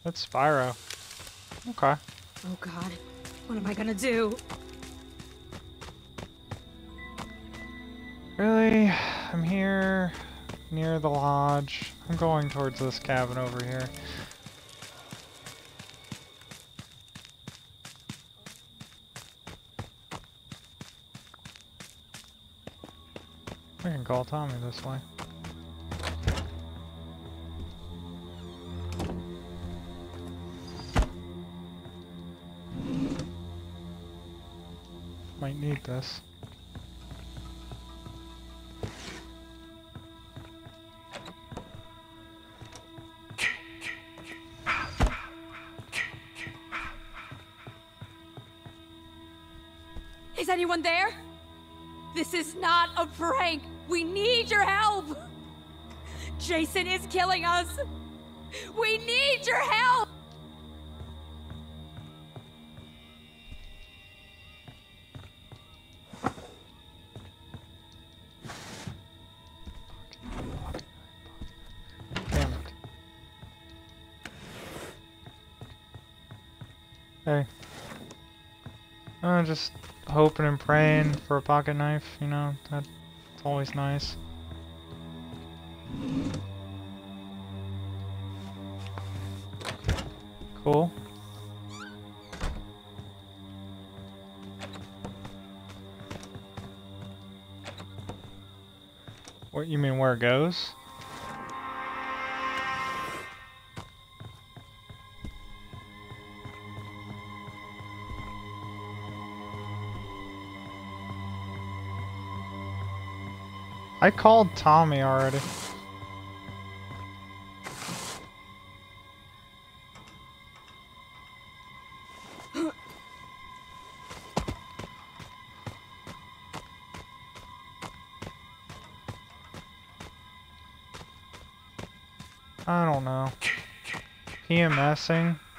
It's Spyro. Okay. Oh god, what am I gonna do? Really? I'm here near the lodge. I'm going towards this cabin over here. I can call Tommy this way. Might need this. Is anyone there? This is not a prank! We need your help! Jason is killing us! We need your help! Damn it. Hey. Just hoping and praying for a pocket knife, you know, that's always nice. Cool. What, you mean where it goes? I called Tommy already. I don't know. PMSing?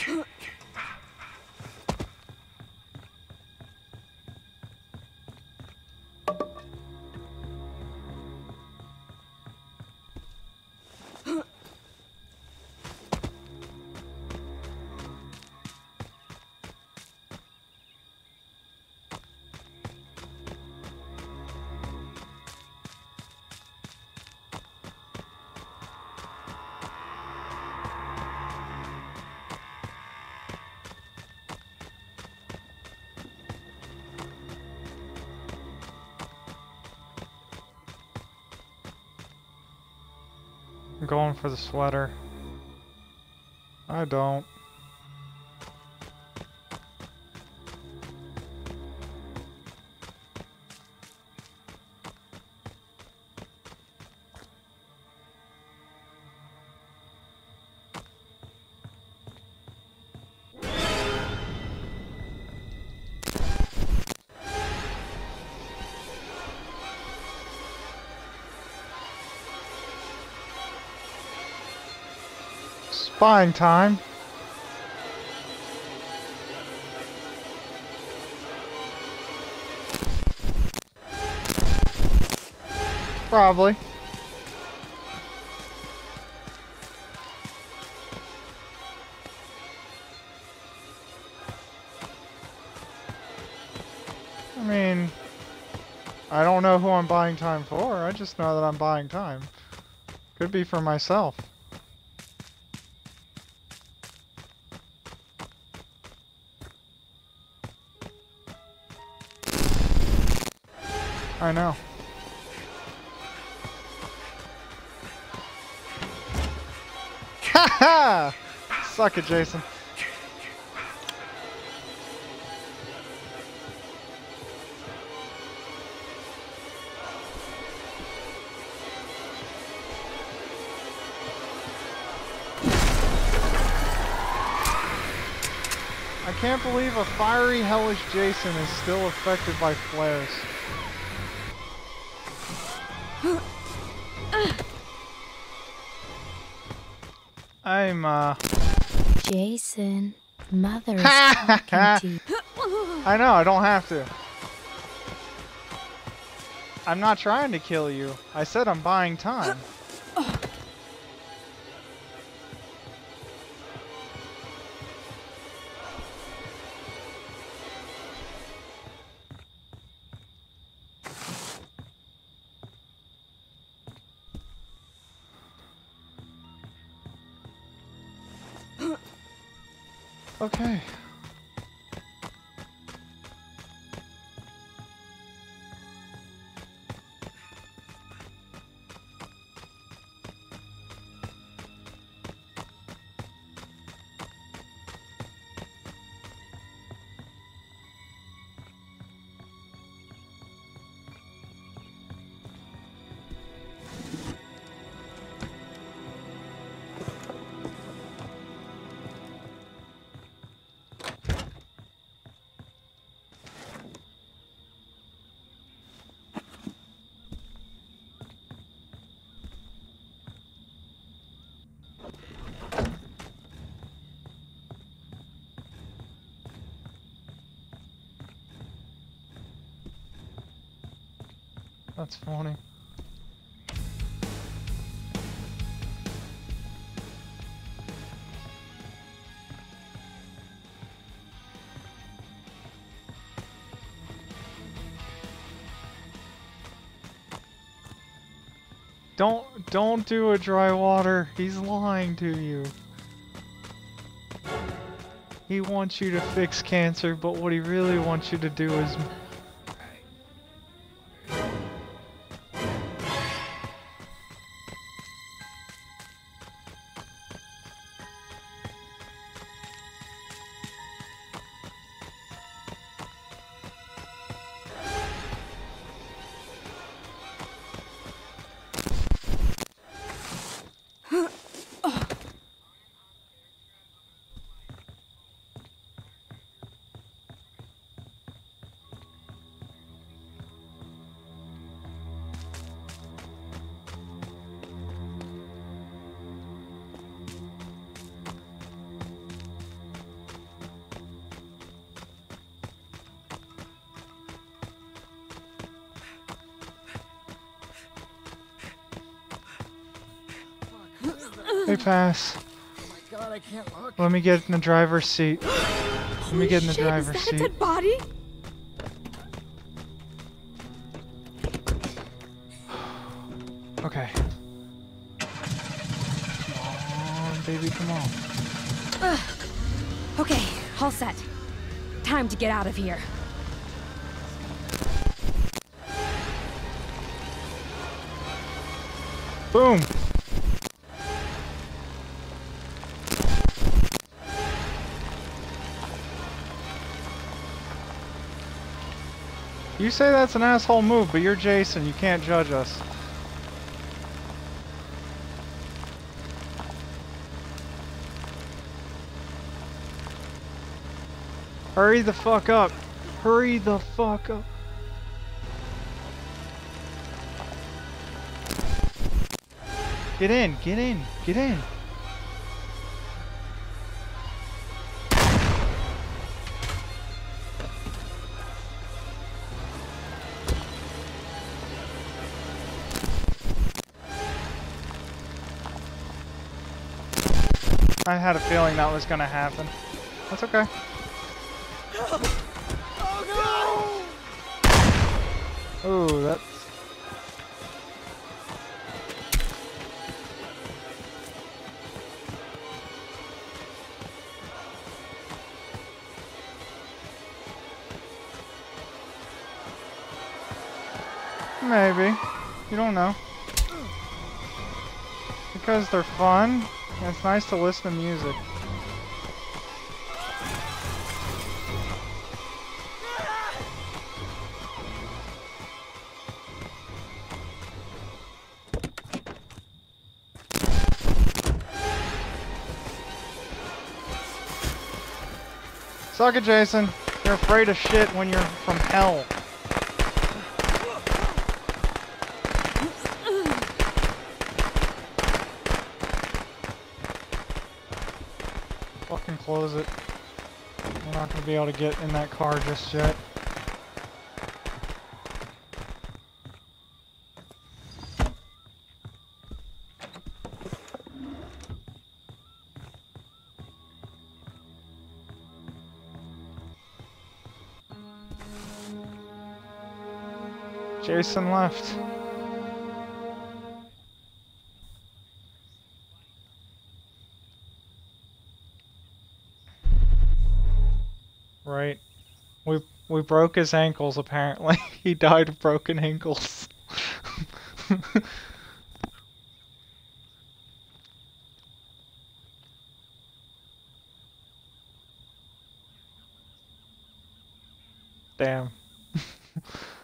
I'm going for the sweater. I don't. Spying time. Probably. I mean, I don't know who I'm buying time for. I just know that I'm buying time. Could be for myself. I know. Ha ha! Suck it, Jason. I can't believe a fiery, hellish Jason is still affected by flares. I'm, Jason, Mother is talking to you. I know, I don't have to. I'm not trying to kill you. I said I'm buying time. Okay. That's funny. Don't do a dry water. He's lying to you. He wants you to fix cancer, but what he really wants you to do is... Hey, pass. Oh my god, I can't look. Let me get in the driver's seat. Let me get in the driver's is that a seat. dead body? Okay. Come on, baby, come on. Okay, all set. Time to get out of here. Boom! You say that's an asshole move, but you're Jason. You can't judge us. Hurry the fuck up. Hurry the fuck up. Get in, get in, get in. I had a feeling that was gonna happen. That's okay. Oh no! Ooh, that's... Maybe. You don't know. Because they're fun. And it's nice to listen to music. Suck it, Jason. You're afraid of shit when you're from hell. Fucking close it. We're not gonna be able to get in that car just yet. Jason left. right? We broke his ankles apparently. He died of broken ankles. Damn.